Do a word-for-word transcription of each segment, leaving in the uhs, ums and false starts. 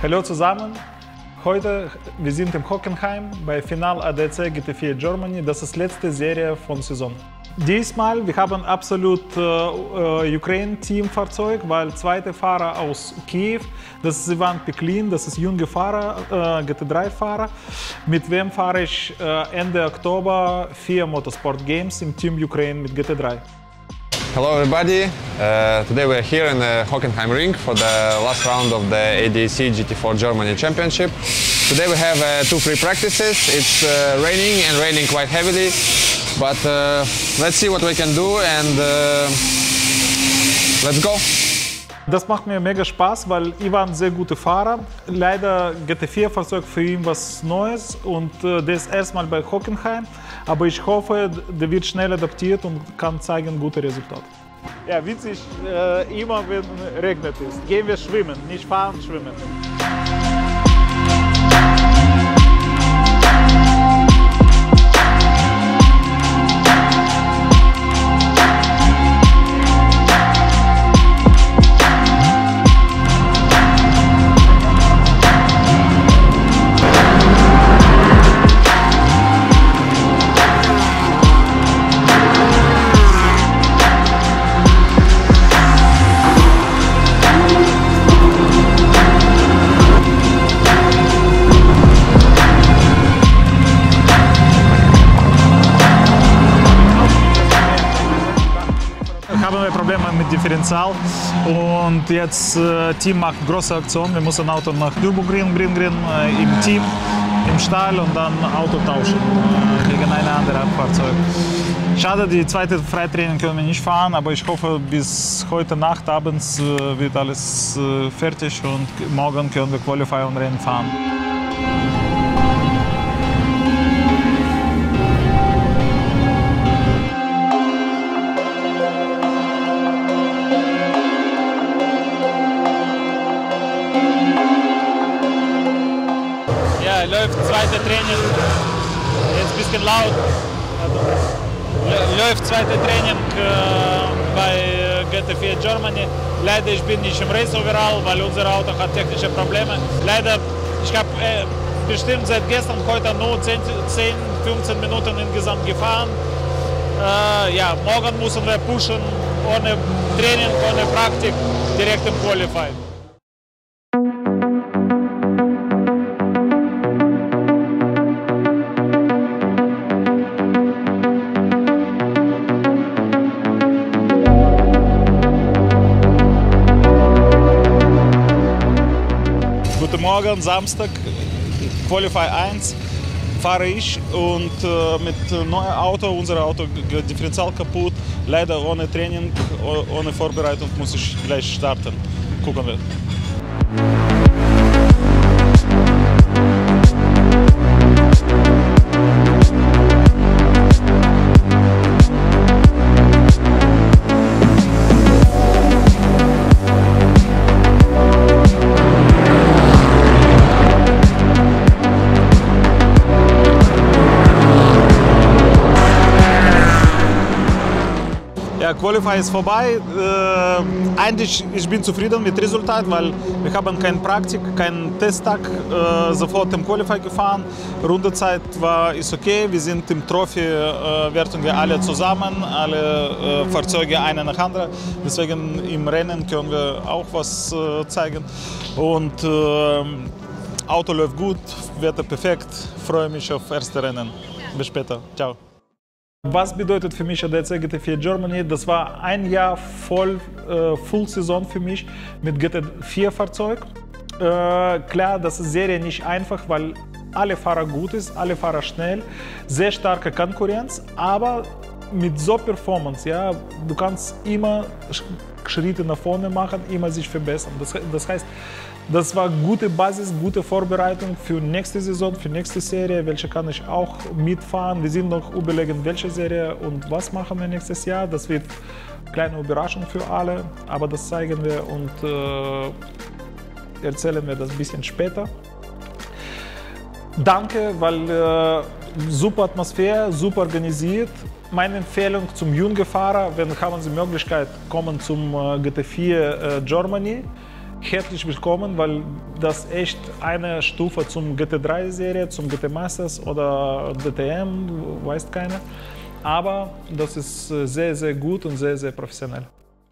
Hallo zusammen, heute wir sind in Hockenheim bei Final A D A C G T vier Germany. Das ist die letzte Serie von der Saison. Diesmal wir haben absolut äh, äh, Ukraine-Teamfahrzeug, weil zweite Fahrer aus Kiew, das ist Ivan Peklin, das ist junge Fahrer, äh, G T drei Fahrer. Mit wem fahre ich äh, Ende Oktober vier Motorsport Games im Team Ukraine mit G T drei. Hello everybody, uh, today we are here in the Hockenheim ring for the last round of the A D A C G T four Germany Championship. Today we have uh, two free practices. It's uh, raining and raining quite heavily, but uh, let's see what we can do and uh, let's go. Das macht mir mega Spaß, weil Ivan ein sehr guter Fahrer. Leider G T vier Fahrzeug für ihn was Neues und äh, der ist erstmal bei Hockenheim. Aber ich hoffe, der wird schnell adaptiert und kann zeigen gute Resultate. Ja, witzig, äh, immer wenn es regnet ist, gehen wir schwimmen, nicht fahren, schwimmen. Haben wir Probleme mit Differential und jetzt äh, Team macht große Aktion. Wir müssen Auto nach Nürburgring bringen, äh, im Team, im Stall und dann Auto tauschen äh, gegen ein anderes Fahrzeug. Schade, die zweite Freitraining können wir nicht fahren, aber ich hoffe, bis heute Nacht abends äh, wird alles äh, fertig und morgen können wir Qualify und Rennen fahren. Läuft zweite Training, jetzt ein bisschen laut, läuft zweite Training äh, bei G T vier Germany. Leider ich bin nicht im Race Overall, weil unser Auto hat technische Probleme. Leider, ich habe äh, bestimmt seit gestern heute nur zehn, fünfzehn Minuten insgesamt gefahren. Äh, ja, morgen müssen wir pushen, ohne Training, ohne Praktik, direkt im Qualify. Guten Morgen, Samstag, Qualify eins fahre ich und äh, mit neuem Auto, unser Auto Differential kaputt, leider ohne Training, ohne Vorbereitung muss ich gleich starten. Gucken wir. Ja, Qualify ist vorbei. Äh, eigentlich ich bin zufrieden mit dem Resultat, weil wir haben keine Praktik, keinen Testtag, äh, sofort im Qualify gefahren. Rundezeit war ist okay. Wir sind im Trophy-Wertung äh, alle zusammen, alle äh, Fahrzeuge eine nach anderen. Deswegen im Rennen können wir auch was äh, zeigen. Und äh, Auto läuft gut, Wetter perfekt. Freue mich auf das erste Rennen. Bis später. Ciao. Was bedeutet für mich A D A C G T vier Germany? Das war ein Jahr voll, äh, Full-Saison für mich mit G T vier Fahrzeug. Äh, klar, das ist Serie nicht einfach, weil alle Fahrer gut ist, alle Fahrer schnell, sehr starke Konkurrenz, aber mit so Performance, ja, du kannst immer Schritte nach vorne machen, immer sich verbessern. Das, das heißt, das war gute Basis, gute Vorbereitung für nächste Saison, für nächste Serie, welche kann ich auch mitfahren. Wir sind noch überlegen, welche Serie und was machen wir nächstes Jahr. Das wird eine kleine Überraschung für alle, aber das zeigen wir und äh, erzählen wir das ein bisschen später. Danke, weil äh, super Atmosphäre, super organisiert. Meine Empfehlung zum jungen Fahrer, wenn haben Sie die Möglichkeit, kommen zum äh, G T vier äh, Germany. herzlich willkommen, weil das echt eine Stufe zum G T drei Serie, zum G T Masters oder D T M, weiß keiner. Aber das ist sehr, sehr gut und sehr, sehr professionell.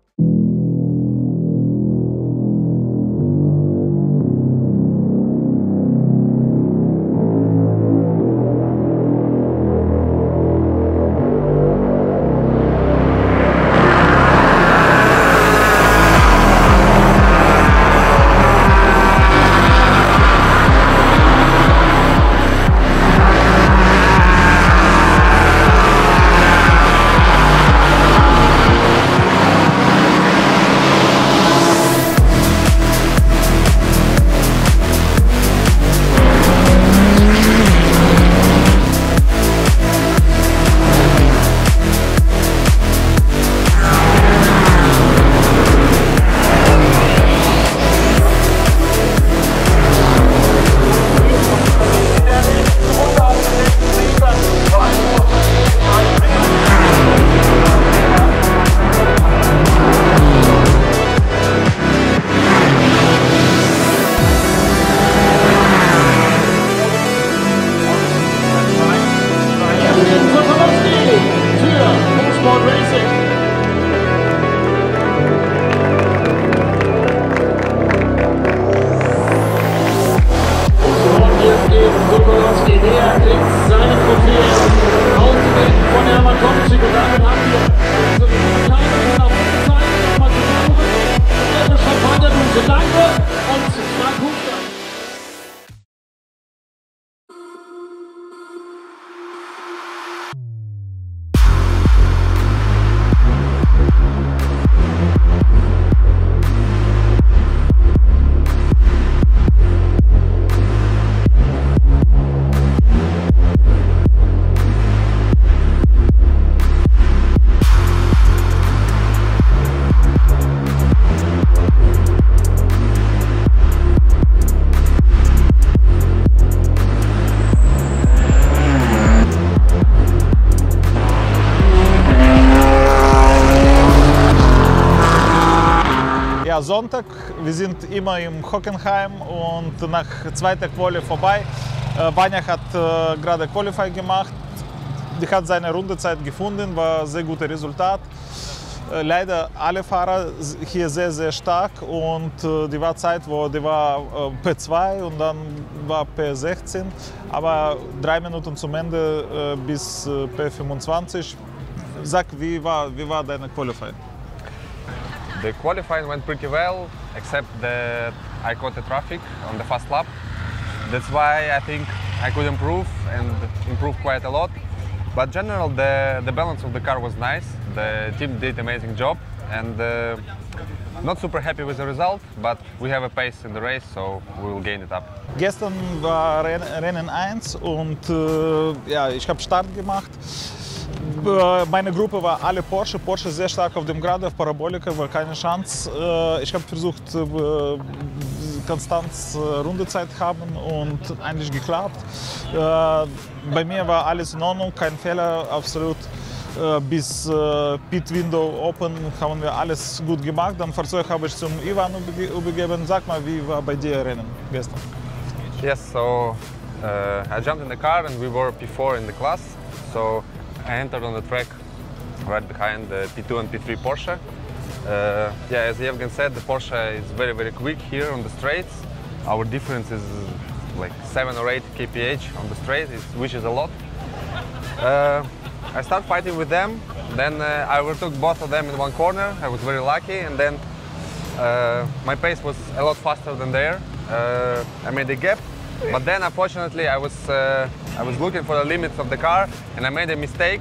Ja, Sonntag, wir sind immer im Hockenheim und nach zweiter Quali vorbei. Äh, Vanja hat äh, gerade Qualify gemacht, die hat seine Rundezeit gefunden, war ein sehr gutes Resultat. Äh, leider alle Fahrer hier sehr, sehr stark und äh, die war Zeit, wo die war äh, P zwei und dann war P sechzehn, aber drei Minuten zum Ende äh, bis äh, P fünfundzwanzig. Sag, wie war, wie war deine Qualify? The qualifying went pretty well, except that I caught the traffic on the fast lap. That's why I think I could improve and improve quite a lot. But in general, the, the balance of the car was nice. The team did an amazing job, and uh, not super happy with the result, but we have a pace in the race, so we will gain it up. Gestern war Rennen eins und äh, ja, ich habe Start gemacht. Meine Gruppe war alle Porsche, Porsche sehr stark auf dem Gerade, auf Parabolika war keine Chance. Ich habe versucht, konstant Rundezeit haben und eigentlich geklappt. Bei mir war alles in Ordnung, kein Fehler, absolut. Bis Pit Window Open haben wir alles gut gemacht. Dann Fahrzeug habe ich zum Ivan übergeben. Sag mal, wie war bei dir Rennen gestern? Yes, so uh, I jumped in the car and we were P four in the class. So I entered on the track right behind the P two and P three Porsche. Uh, yeah, as Yevgen said, the Porsche is very, very quick here on the straights. Our difference is like seven or eight K P H on the straight, which is a lot. Uh, I started fighting with them, then uh, I overtook both of them in one corner. I was very lucky, and then uh, my pace was a lot faster than theirs. Uh, I made a gap, but then unfortunately I was uh, I was looking for the limits of the car, and I made a mistake.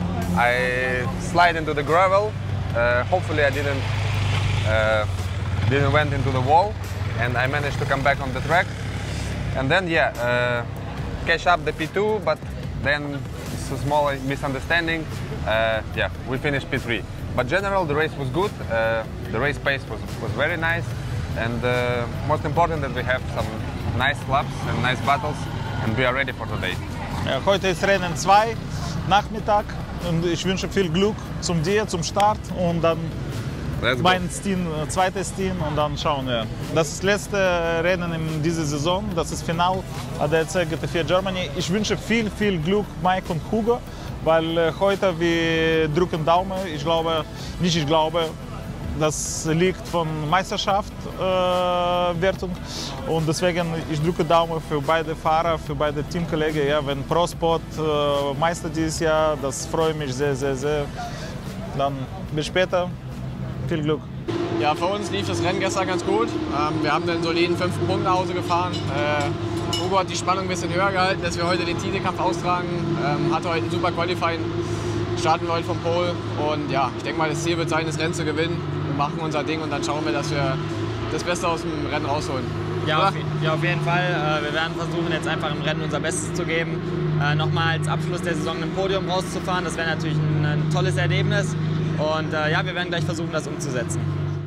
I slid into the gravel. Uh, hopefully I didn't uh, didn't went into the wall, and I managed to come back on the track. And then yeah, uh, catch up the P two, but then it's a small misunderstanding. Uh, yeah, we finished P three. But general, the race was good. Uh, the race pace was was very nice, and uh, most important that we have some nice laps and nice battles, and we are ready for today. Heute ist Rennen zwei, Nachmittag, und ich wünsche viel Glück zum dir, zum Start, und dann Let's go. Mein Team, zweites Team und dann schauen wir. Das ist das letzte Rennen in dieser Saison, das ist Final A D A C G T vier Germany. Ich wünsche viel, viel Glück Mike und Hugo, weil äh, heute wir drücken Daumen. Ich glaube, nicht ich glaube, das liegt von Meisterschaftswertung äh, und deswegen ich drücke Daumen für beide Fahrer, für beide Teamkollegen. Ja, wenn ProSport äh, Meister dieses Jahr, das freut mich sehr, sehr, sehr. Dann bis später, viel Glück. Ja, für uns lief das Rennen gestern ganz gut. Ähm, wir haben einen soliden fünften Punkt nach Hause gefahren. Äh, Hugo hat die Spannung ein bisschen höher gehalten, dass wir heute den Titelkampf austragen. Ähm, hatte heute ein super Qualifying. Starten wir heute vom Pole und ja, ich denke mal, das Ziel wird sein, das Rennen zu gewinnen. Wir machen unser Ding und dann schauen wir, dass wir das Beste aus dem Rennen rausholen. Ja, auf, ja auf jeden Fall. Äh, wir werden versuchen, jetzt einfach im Rennen unser Bestes zu geben. Äh, Nochmal als Abschluss der Saison ein Podium rauszufahren, das wäre natürlich ein, ein tolles Erlebnis. Und äh, ja, wir werden gleich versuchen, das umzusetzen.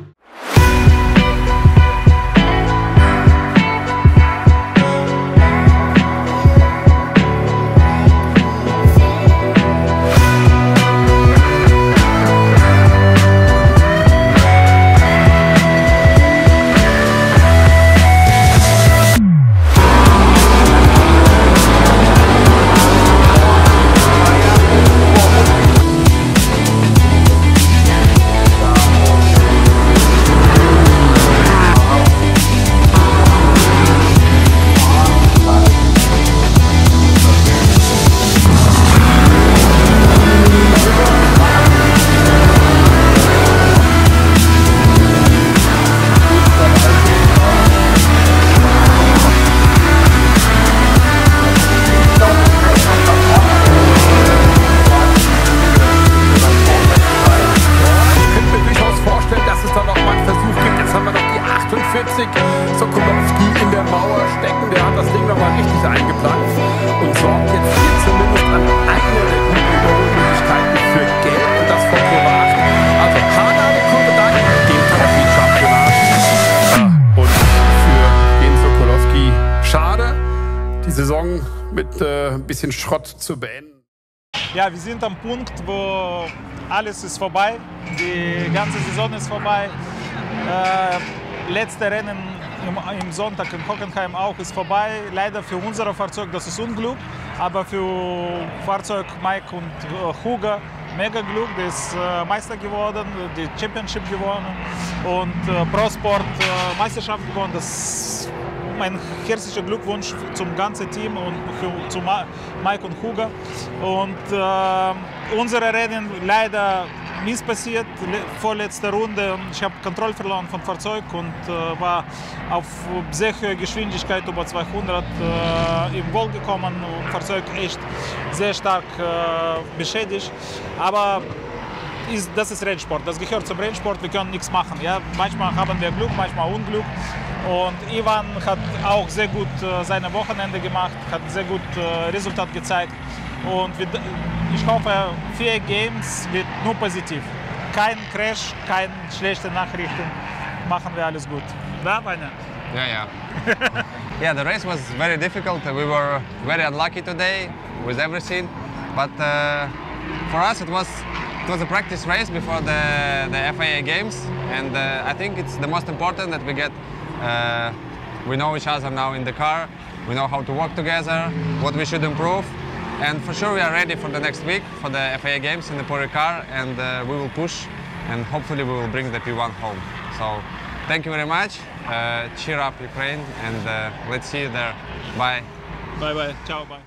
Sokolowski in der Mauer stecken, der hat das Ding nochmal richtig eingeplant und sorgt jetzt hier zumindest an einer der guten Überholmöglichkeiten für Gelb und das von Kovac. Also hart an die Kurve da, den Championat. Und für den Sokolowski schade, die Saison mit äh, ein bisschen Schrott zu beenden. Ja, wir sind am Punkt, wo alles ist vorbei, die ganze Saison ist vorbei. Äh, letzte Rennen im, im Sonntag in Hockenheim auch ist vorbei. Leider für unser Fahrzeug, das ist Unglück, aber für Fahrzeug Mike und äh, Hugo mega Glück, der ist äh, Meister geworden, die Championship gewonnen und äh, ProSport äh, Meisterschaft gewonnen. Das mein herzlicher Glückwunsch zum ganzen Team und zu Mike und Hugo. Und äh, unsere Rennen leider Mist passiert, vorletzte Runde. Ich habe Kontrolle verloren vom Fahrzeug und äh, war auf sehr hohe Geschwindigkeit über zweihundert äh, im Wall gekommen und Fahrzeug echt sehr stark äh, beschädigt. Aber ist, das ist Rennsport, das gehört zum Rennsport, wir können nichts machen. Ja? Manchmal haben wir Glück, manchmal Unglück. Und Ivan hat auch sehr gut äh, seine Wochenende gemacht, hat sehr gut äh, Resultat gezeigt. Und wir, ich hoffe, vier Games wird nur positiv. Kein Crash, keine schlechte Nachrichten. Machen wir alles gut. Da, Vanya? Yeah, yeah. Yeah, the race was very difficult. We were very unlucky today with everything. But uh, for us, it was it was a practice race before the the F I A games, and uh, I think it's the most important that we get. Uh, we know each other now in the car. We know how to work together, what we should improve. And for sure we are ready for the next week, for the F I A games in the Porsche car, and uh, we will push and hopefully we will bring the P one home. So thank you very much, uh, cheer up Ukraine, and uh, let's see you there. Bye. Bye bye, ciao, bye.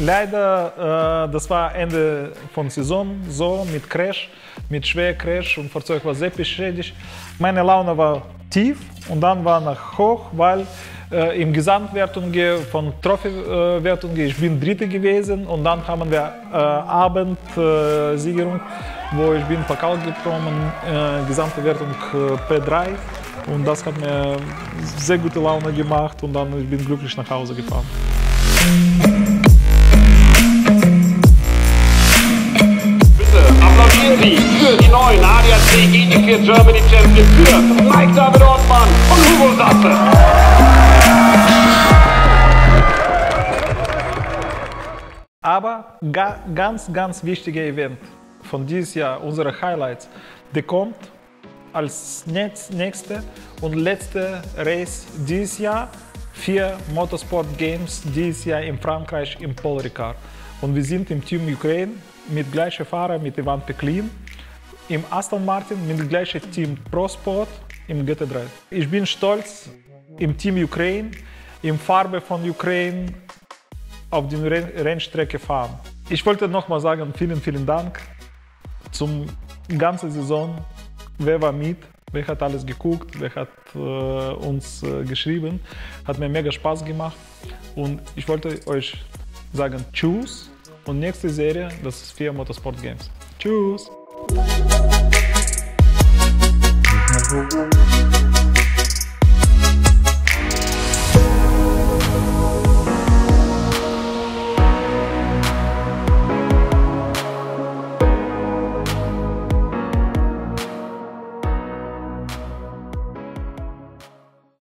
Leider, äh, das war Ende von Saison so mit Crash, mit schwerer Crash und Fahrzeug war sehr beschädigt. Meine Laune war tief und dann war nach hoch, weil äh, im Gesamtwertung von Trophy-Wertung ich bin Dritter gewesen und dann haben wir äh, Abendsiegerung, äh, wo ich bin Pokal gekommen, äh, gesamte Wertung äh, P drei und das hat mir sehr gute Laune gemacht und dann ich bin glücklich nach Hause gefahren. Applaudieren Sie für die neuen A D A C G T vier Germany Champions für Mike David Ortmann und Hugo Sasse. Aber ga, ganz, ganz wichtiger Event von dieses Jahr, unsere Highlights, der kommt als nächste und letzte Race dieses Jahr für Motorsport Games dieses Jahr in Frankreich im Paul Ricard. Und wir sind im Team Ukraine mit gleichen Fahrer, mit Ivan Peklin, im Aston Martin mit dem gleichen Team Pro Sport im G T drei. Ich bin stolz, im Team Ukraine, in Farbe von Ukraine auf der Rennstrecke fahren. Ich wollte nochmal sagen, vielen, vielen Dank zum ganzen Saison. Wer war mit? Wer hat alles geguckt? Wer hat äh, uns äh, geschrieben? Hat mir mega Spaß gemacht. Und ich wollte euch sagen Tschüss. Und nächste Serie, das ist vier Motorsport Games. Tschüss!